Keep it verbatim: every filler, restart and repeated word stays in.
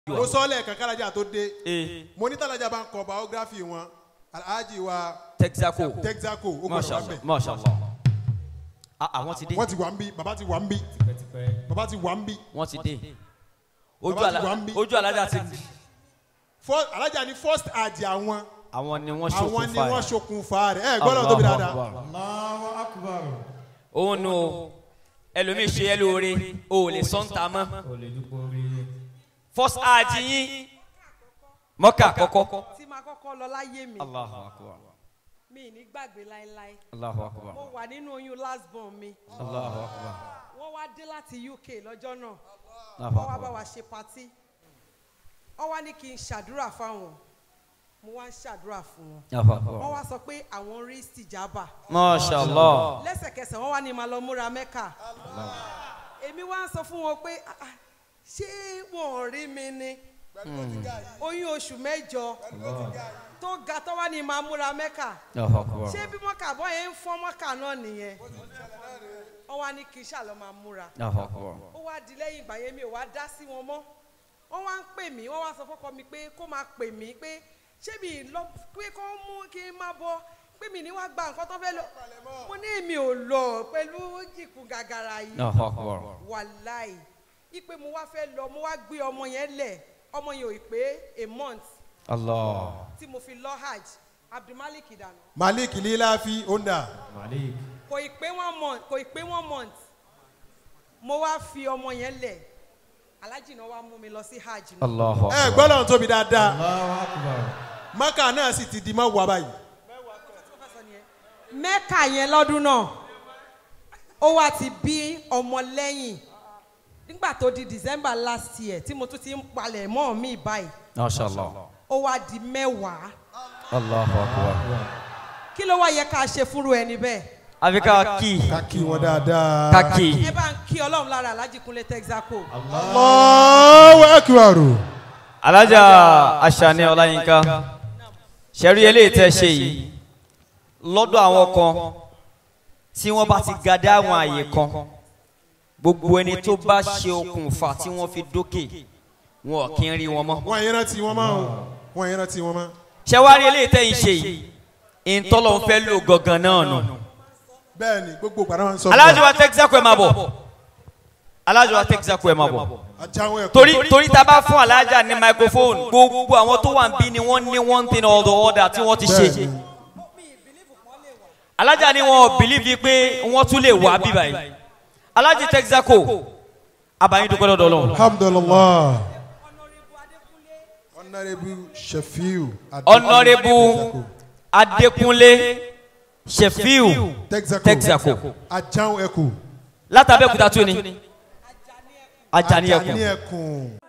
mo sọ lẹ́ẹ̀kan kálájà tó dé mo ní tálájà bá ń kọ biography wọn Hajj wa Texaco Texaco ó gbọ́dọ̀ wá bẹ̀. Mashallah. Ah, wọ́n ti dé. wọ́n ti wà ń bí bàbá ti wà ń bí bàbá ti wà ń bí. wọ́n ti dé. ojú alájà ti di. alájà ni first Hajj àwọn. àwọn ni wọ́n ṣokùnfà rẹ̀. àwọn ni wọ́n ṣokùnfà rẹ̀ ẹ gbọ́dọ̀ tóbi dáadáa. Allahu Akbar. òun nu ẹlòmíì ṣe ẹ lóore o ò lè sọ́ńtà mọ́. first Hajj yín Mọ́kà kọ́kọ́. tí máa kọ́kọ́ lọ láyé mi. Allahu Akbar. mi ní gbàgbé láéláé. Allahu Akbar. mo wà nínú oyún last born mi. Allahu Akbar. wọ́n wá dé láti U K lọ́jọ́ náà. Allahu wọ́n wá Akbar. bá wa ṣe patí. wọ́n wá ní kí n ṣàdúrà fáwọn. mo wá ń ṣàdúrà fún wọn. Allahu Akbar. wọ́n wá sọ pé àwọn rí stijaba. Mashallah. lẹ́sẹ̀kẹsẹ̀ wọ́n wá ní máa lọ múra Mẹ́kà. èmi wá ń sọ fún wọn pé ṣé wọn ò rí mi ni. oyún oṣù mẹ́jọ tó ga tó wá ní máa múra Mẹ́kà. ṣé bí mọ́kà bọ́ yẹn ń fọ́n mọ́kà náà nìyẹn. wọ́n wá ní kí n ṣàlọ́ máa múra. ó wá di lẹ́yìn ìgbà yẹn mi ò wá dá sí wọn mọ́. wọ́n wá ń pè mí wọ́n wá sọ fọ́kọ mi pé kó máa pè mí pé ṣé mi lọ pé kó mú kí n máa bọ̀ pé mi ní wá gba nǹkan tó fẹ́ lọ. mo ní èmi ò lọ pẹ̀lú jìkù gàgàrà yìí. wàláì ipe mo wá fẹ́ lọ mo wá gbé ọmọ yẹn lẹ̀ ọmọ yẹn ò pé a month. Allah. tí mo fi lọ Hajj Abdulmalik ìdànù. Malik Lilafi onda. Malik. kò ì pé one month kò ì pé one month mo wá fi ọmọ yẹn lẹ̀ Alhaji náà wá mú mi lọ sí Hajj. Allah. ẹ gbọ́dọ̀ tóbi dáadáa. Allahu Akbar. Maka náà sì ti di mọ́ wà báyìí. Mẹ́kà yẹn lọ́dún náà ó wá ti bí ọmọ lẹ́yìn nígbà tó di December last year tí mo tún ti ń palẹ̀ mọ́ mi báyìí. Mashallah. ó wá di mẹ́wàá. Allahu Akbar. kí ló wá yẹ ká ṣe fúnru ẹni bẹ́ẹ̀. Àfikà kí. ká kí wọn dáadáa. Ká kí. ẹ bá ń kí Ọlọ́run lára Alhaji Kunle Texaco. Allahu Akbar. Alájà Ashani Ọláyínká ṣẹ̀rí eléyìí tẹ́ ṣe yìí lọ́dọ̀ àwọn kan tí wọ́n bá ti gadé àwọn àyè kan gbogbo ẹni tó bá ṣe okùnfà tí wọ́n fi dókè wọn kì í rí wọn mọ́. wọ́n yẹn rántí wọn mọ́ o wọ́n yẹn rántí wọn mọ́. ṣé wàá rí eléyìí tẹ́ ń ṣe yìí ìtọ́lọ́ ń fẹ́ lò gangan náà nù. bẹ́ẹ̀ni gbogbo gbàdá wọn sọ. Alájọ wa Texaco ẹ máa bọ̀ Alájọ wa Texaco ẹ máa bọ̀ torí torí tá a bá fún alájà ní microphone gbogbo àwọn tó wà ń bí ni wọ́n ní one thing or the other tí wọ́n ti ṣe. Alájà ni wọn ò bìlíìfì pé wọ́n tún lè wá bí báyìí. Alhaji Texaco abayin dúpẹ́ lọ́dọ̀ Ọlọ́run. Alhamdulillah. Honorable Shefiu. Honorable Adekunle Shefiu Texaco. Ajan Eku. Látàbẹ́kúta tún ni. Ajani Ẹkùn.